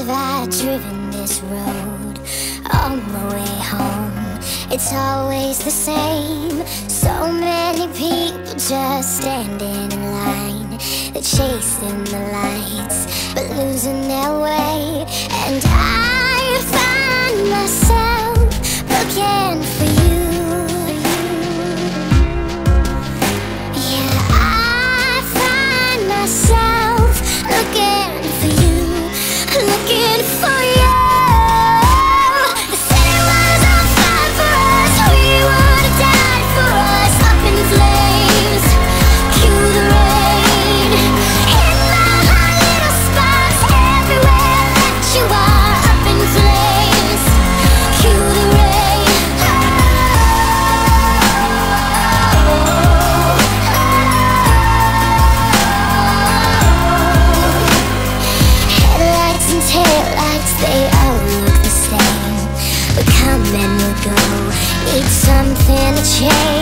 have I driven this road all my way home? It's always the same. So many people just standing in line. They're chasing the lights but losing their way. And I find myself looking for you. Yeah, I find myself looking for you, looking for you. The city was on fire for us. We would have died for us. Up in flames, cue the rain. In my hot little spots, everywhere that you are. Up in flames, cue the rain. Headlights and taillights, they all look the same. We come and we go, need something to change.